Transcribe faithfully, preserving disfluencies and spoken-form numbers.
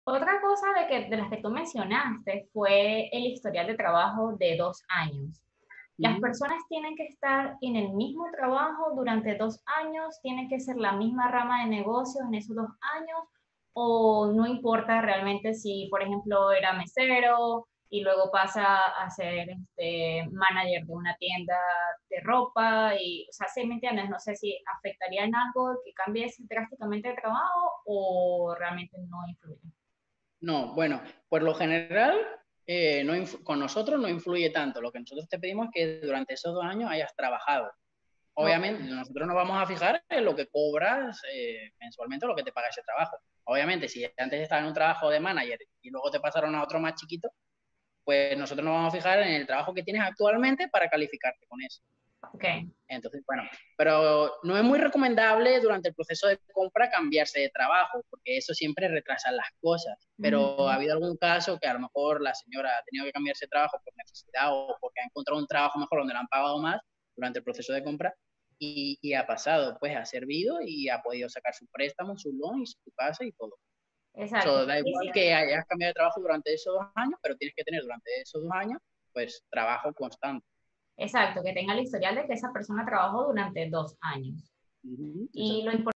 Otra cosa de, que, de las que tú mencionaste fue el historial de trabajo de dos años. Las Ujú. personas tienen que estar en el mismo trabajo durante dos años, tiene que ser la misma rama de negocios en esos dos años, o no importa realmente si, por ejemplo, era mesero y luego pasa a ser este, manager de una tienda de ropa, y, o sea, ¿sí me entiendes? No sé si afectaría en algo que cambies drásticamente de trabajo o realmente no influye. No, bueno, por lo general, eh, no con nosotros no influye tanto. Lo que nosotros te pedimos es que durante esos dos años hayas trabajado. Obviamente, Okay. nosotros nos vamos a fijar en lo que cobras eh, mensualmente o lo que te paga ese trabajo. Obviamente, si antes estabas en un trabajo de manager y luego te pasaron a otro más chiquito, pues nosotros nos vamos a fijar en el trabajo que tienes actualmente para calificarte con eso. Okay. Entonces, bueno, pero no es muy recomendable durante el proceso de compra cambiarse de trabajo, porque eso siempre retrasa las cosas. Pero ha Ujú. habido algún caso que a lo mejor la señora ha tenido que cambiarse de trabajo por necesidad o porque ha encontrado un trabajo mejor donde le han pagado más durante el proceso de compra y, y ha pasado, pues ha servido y ha podido sacar su préstamo, su loan y su casa y todo. Exacto. So, da Y igual sí, que hayas cambiado de trabajo durante esos dos años, pero tienes que tener durante esos dos años, pues, trabajo constante. exacto, que tenga el historial de que esa persona trabajó durante dos años. Uh -huh, Y lo exacto. importante